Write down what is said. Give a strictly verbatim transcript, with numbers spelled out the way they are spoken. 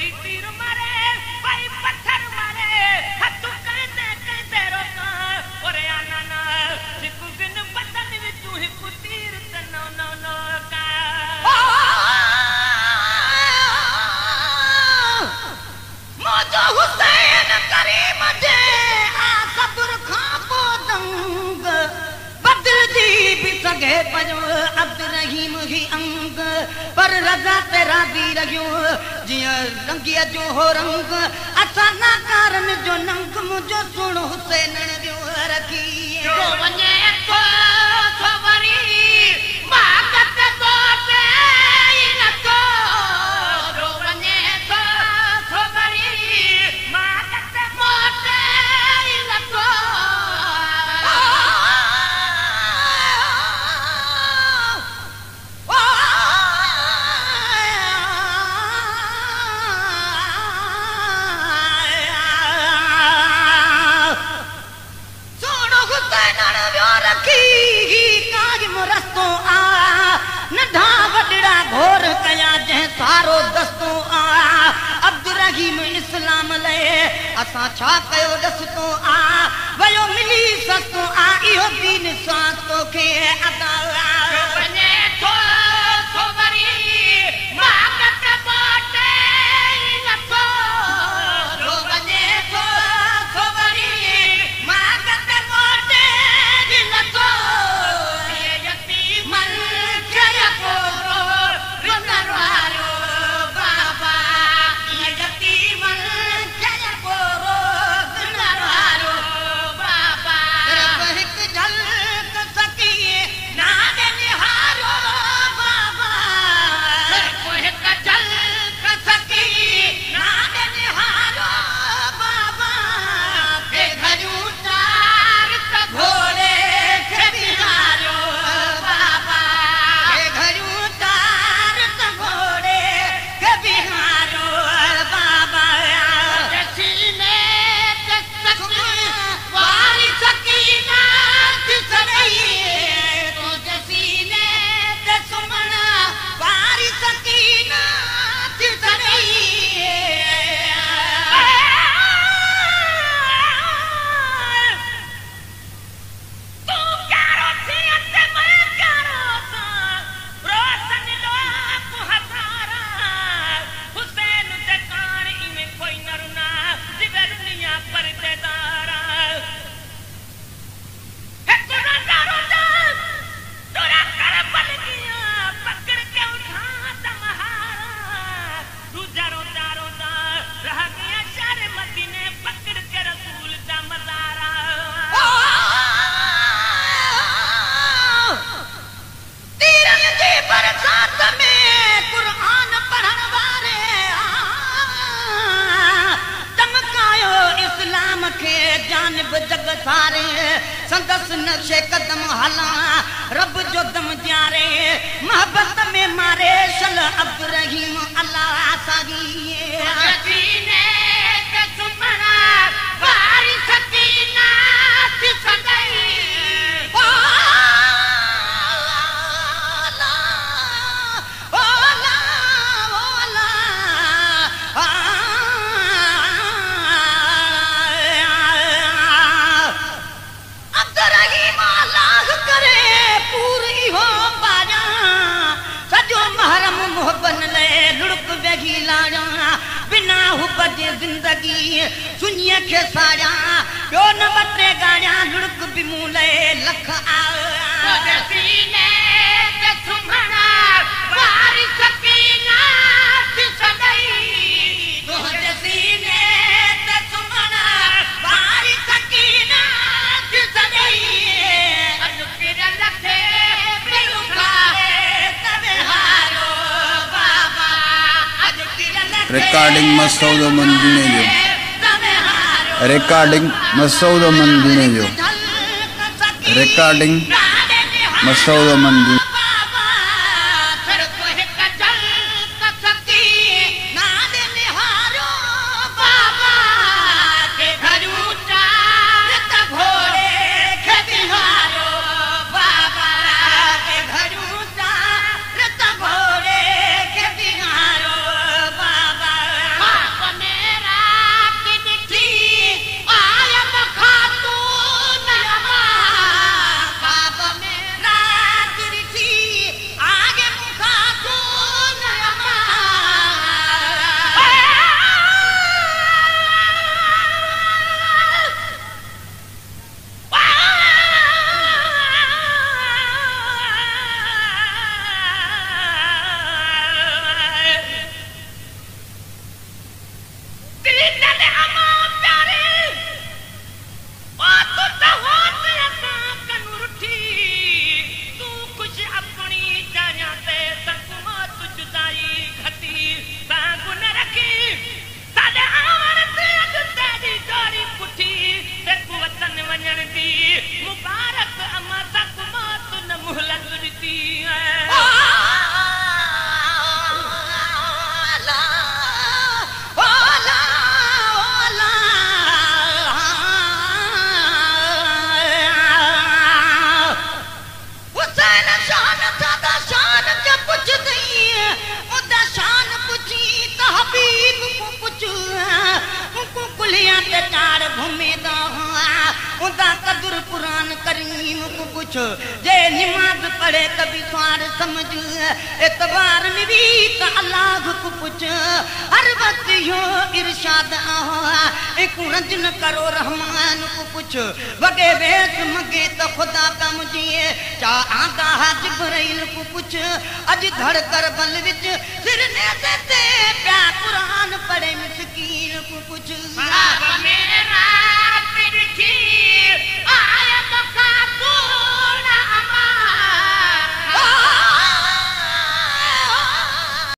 कोई तीर मारे कोई पत्थर मारे हथू कहते कहते रोका और आना ना सिकु बिन बदन में तू ही तीर तनो नो नो का मौजो हुसैन करीम दे आ सब्र खां पो दंग बदल दी भी सके पजो अब्द रहीम ही अंग पर रजा तेरा दी रहियो जिया रंगिया जो हो रंग असा ना कारण जो नंग मुझो सुन हुसैन जो रखी जो वने तो सवरी मागत तो पे न तो जो वने तो सवरी मागत मोटे न तो घोर कया जै सारो दस्तो आ अब्द रहीम इस्लाम ले असा छा कयो दस्तो आ वयो मिली सस्तो आ इहो दीन सातो के अदा बने तो सोवरी मागत बाटे न तो जो बने तो सोवरी मागत बाटे न तो ये यतीम जय को जग सारे संदस नक्शे कदम हला रब जो दम जारे मोहब्बत में मारे सल अब्द रहीम अल्लाह सागी सकीने के सुमना बारी सकीना थी सदाई ओ ला ओ ला ओ ला मोहब्बन ले लुड़क वेगी लाजा बिना हुब्बत जिंदगी सुनिए के साजा यो न बटे गाया लुड़क बिमू ले लख आ सीने ते सुमना बारी सकीना थी सदाई तो सीने ते सुमना बारी सकीना थी सदाई अज फिर लखे बिलुका तबे हारो रिकॉर्डिंग मसूद मंदीने जो रिकॉर्डिंग मसूद मंदीने जो रिकॉर्डिंग मसूद मंदीने अमा प्यारे ओ तू तो होत असा कनु रुठी तू कुछ अपनी जाया ते सकमा तू जुदाई घटी सागुन रखी साडे आवर ते अज तेरी जोड़ी पुठी ते तू वतन वणन दी मुबारक अमा सकमा तू न मुहलत दी कदुर कुरान करीम को कुछ जे नमाज पढ़े कभी स्वार समझ एतबार में भी तो अल्लाह को कुछ हर वक्त यो इरशाद एक रंजन करो रहमान को कुछ वगे वेस मगे तो खुदा का मुझे चा आगा जिब्राइल को कुछ अज धड़ कर बल विच सिर ने देते प्या कुरान पढ़े मिस्कीन को कुछ